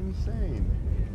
insane.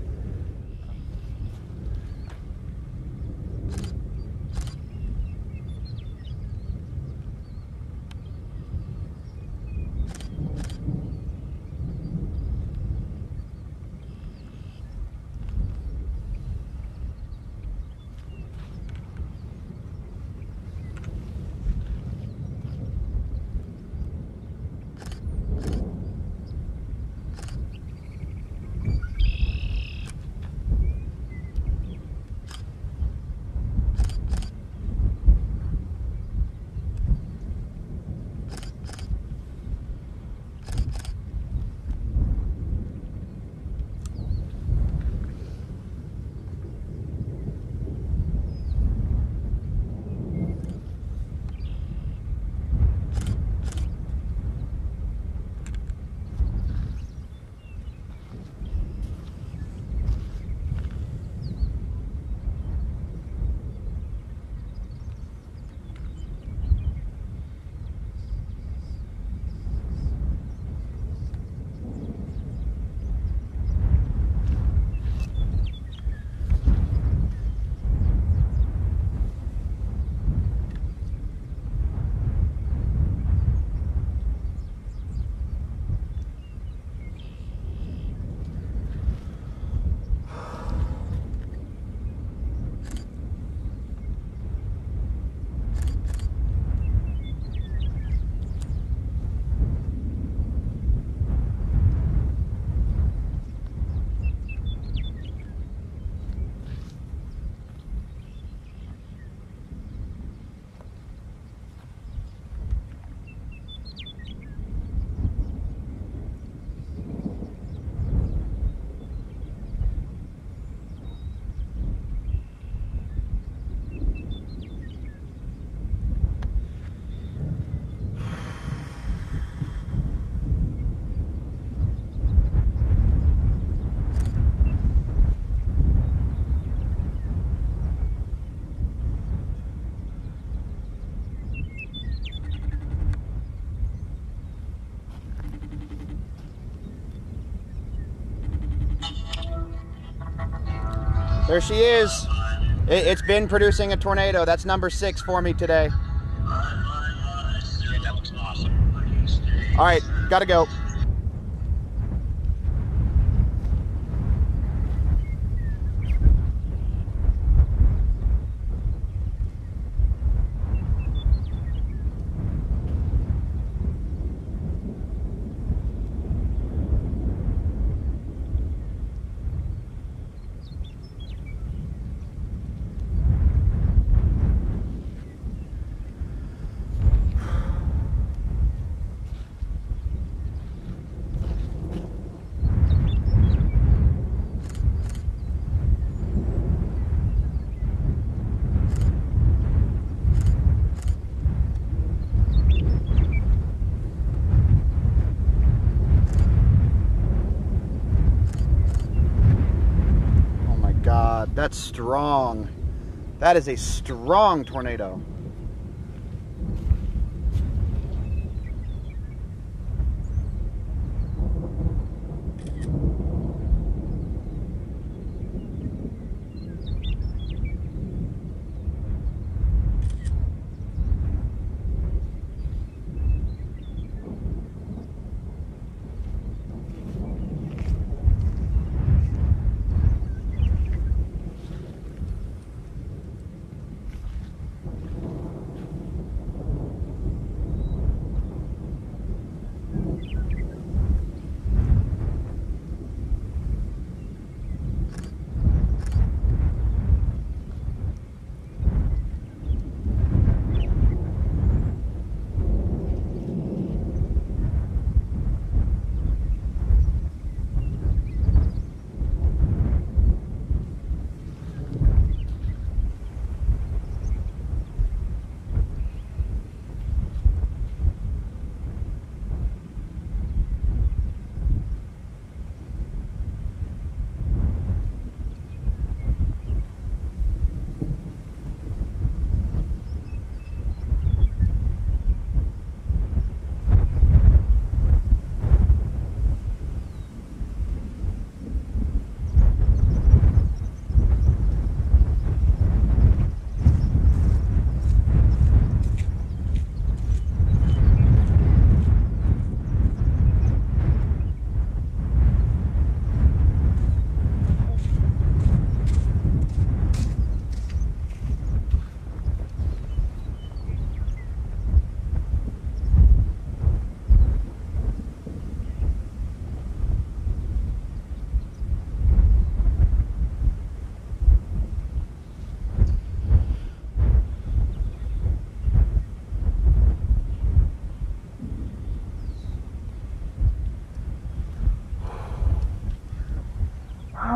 There she is. It's been producing a tornado. That's number 6 for me today. Yeah, that looks awesome. All right, gotta go. God, that's strong. That is a strong tornado.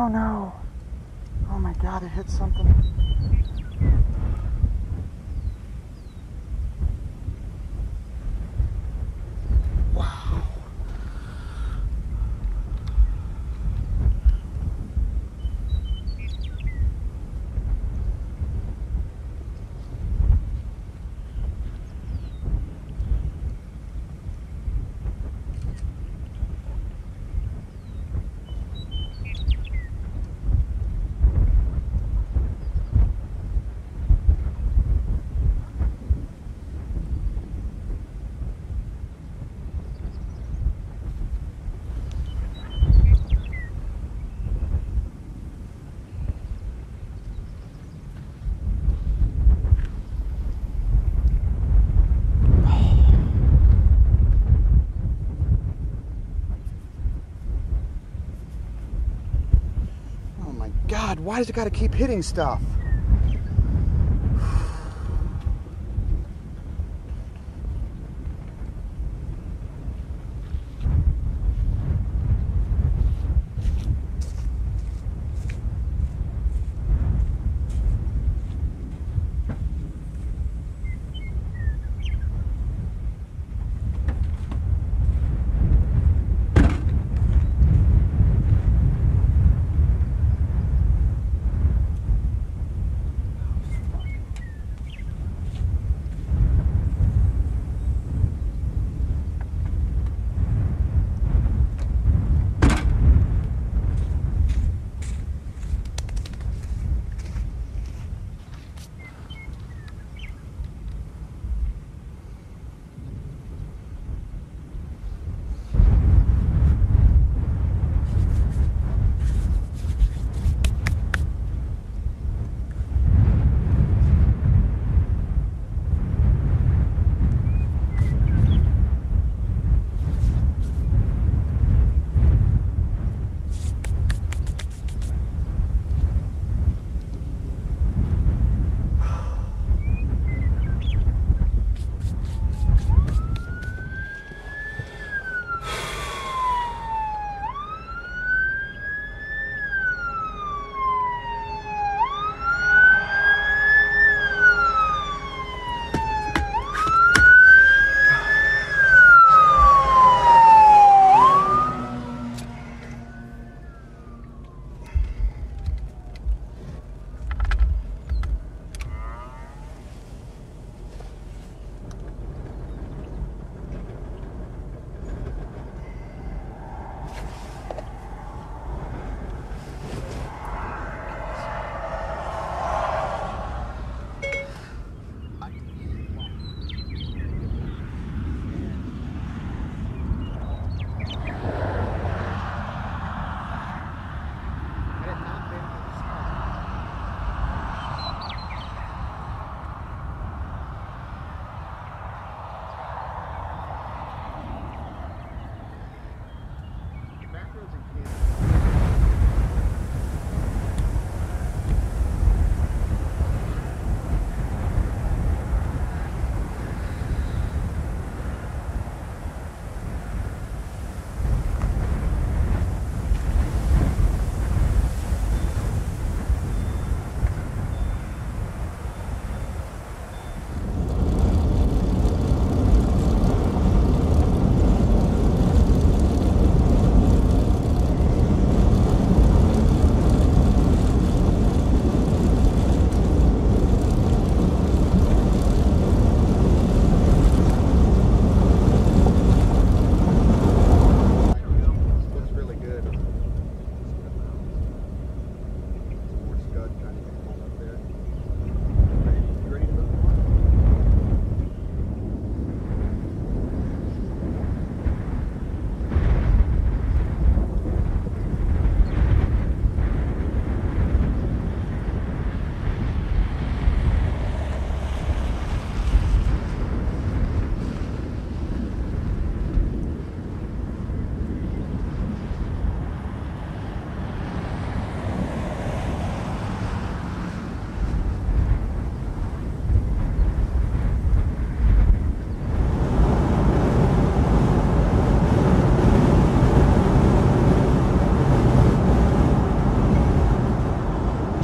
Oh no. Oh my God, it hit something. Wow. God, why does it gotta keep hitting stuff?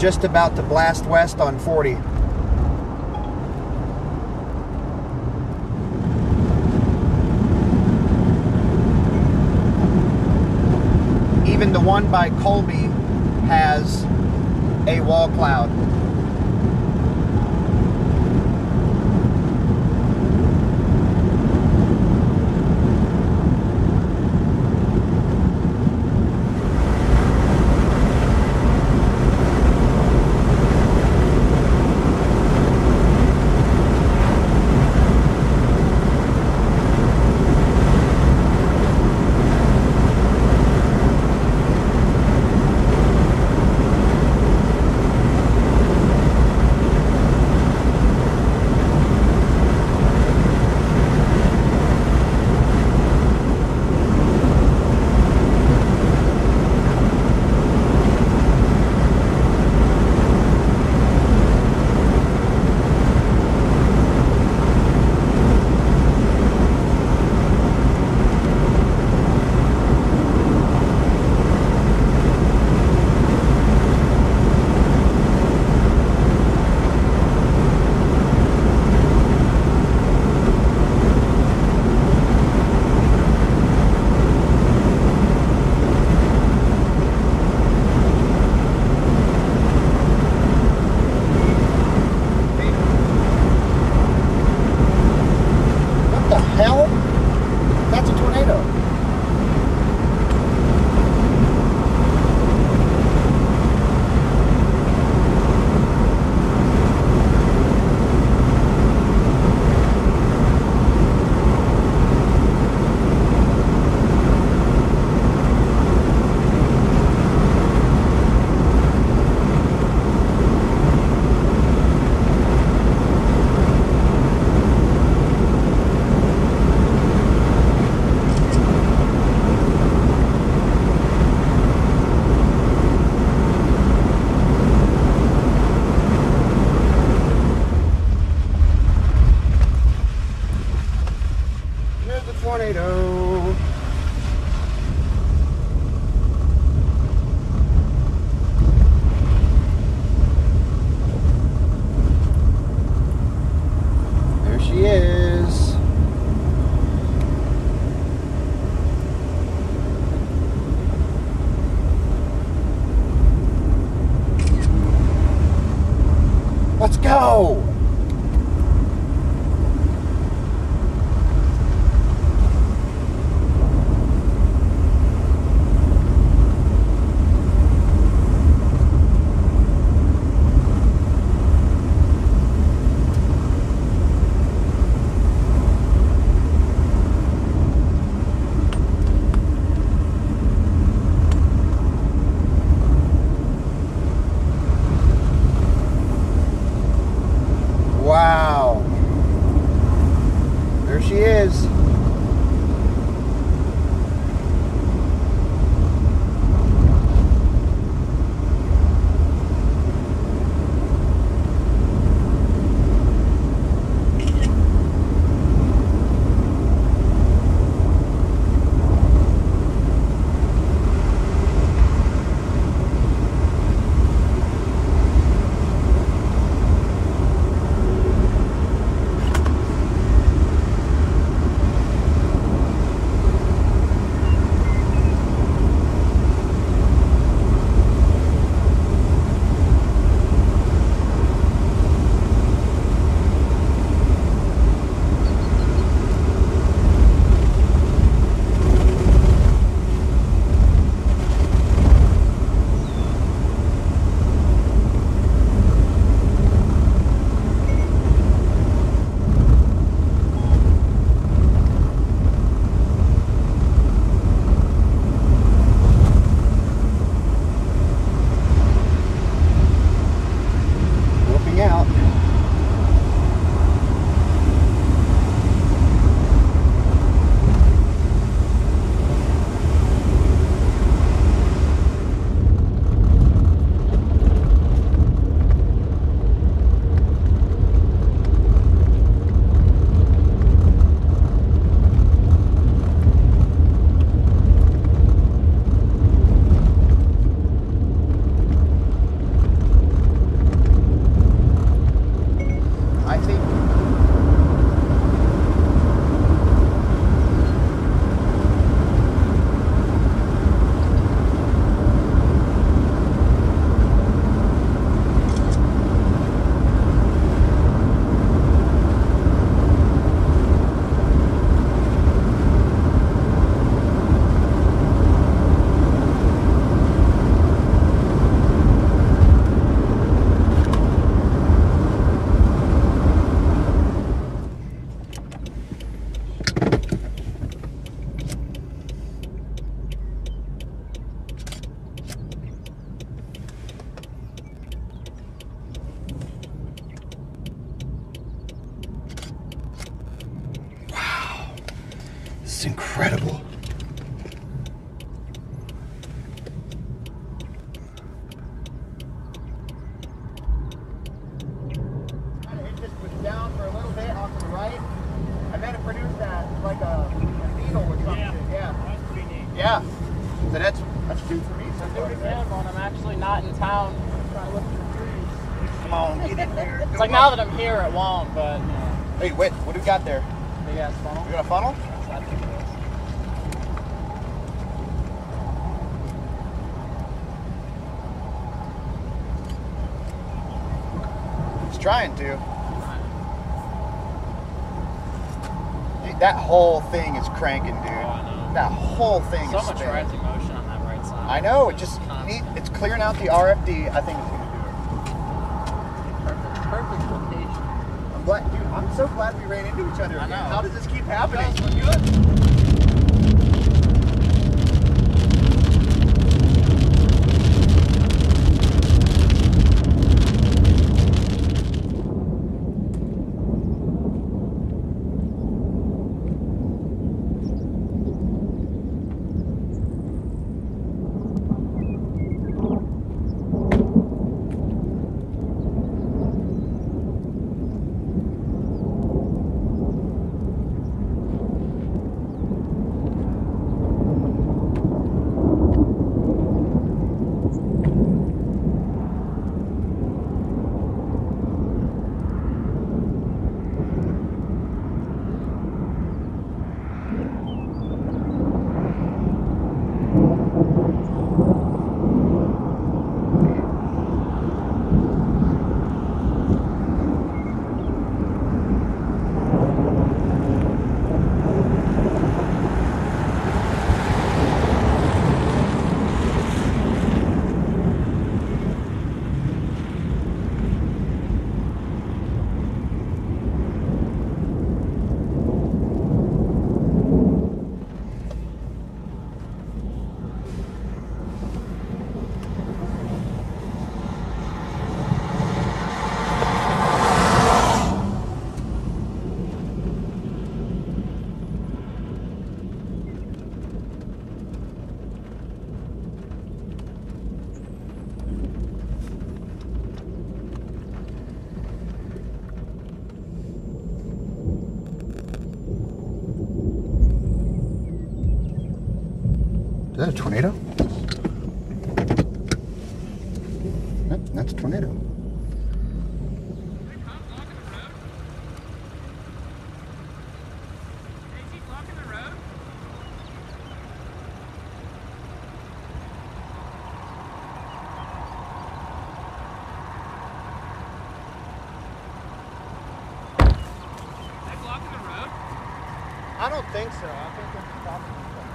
just about to blast west on 40. Even the one by Colby has a wall cloud. Tornado. There she is. Let's go. Yeah. So that's two for me. So Do it again when I'm actually not in town. Trying to look for the trees. Come on, get in there. It's like now that I'm here, it won't, but you know. Hey, wait, what do we got there? Big ass funnel. We got a funnel? That's not too close. It's trying to. That whole thing is cranking, dude. Oh, I know. That whole thing So is much spinning. rising motion on that right side. I know, it It's just constant. it's clearing out the RFD. I think it's gonna Perfect location. do it. I'm glad, dude. I'm so glad we ran into each other. I again. know. How does this keep happening? We're good. Is that a tornado? That's a tornado. I don't think so. I think it's probably.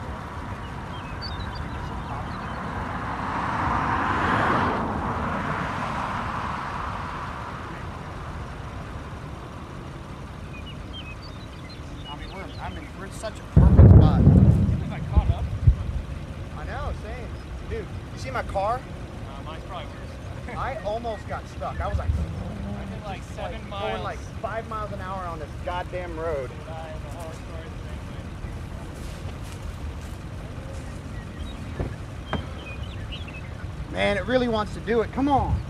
We're in such a perfect spot. I caught up. I know, same. Dude, you see my car? Mine's probably worse. I almost got stuck. I was like, I did like 7 miles. going like 5 miles an hour on this goddamn road. I have a horror story the same way. Man, it really wants to do it. Come on.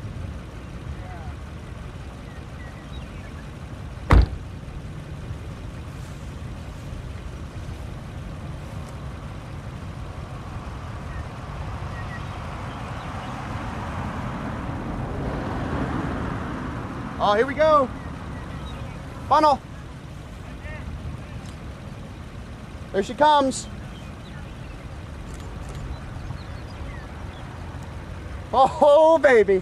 Oh, here we go. Funnel. There she comes. Oh, baby.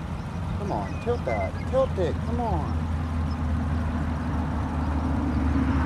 Come on, tilt that. Tilt it. Come on.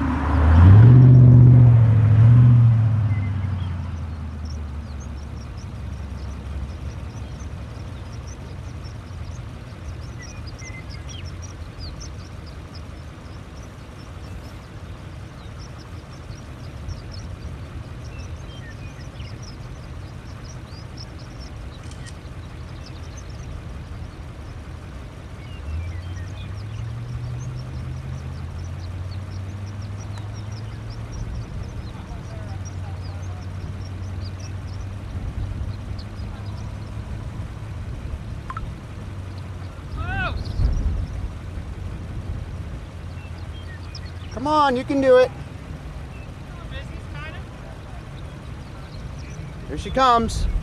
Come on, you can do it. Here she comes.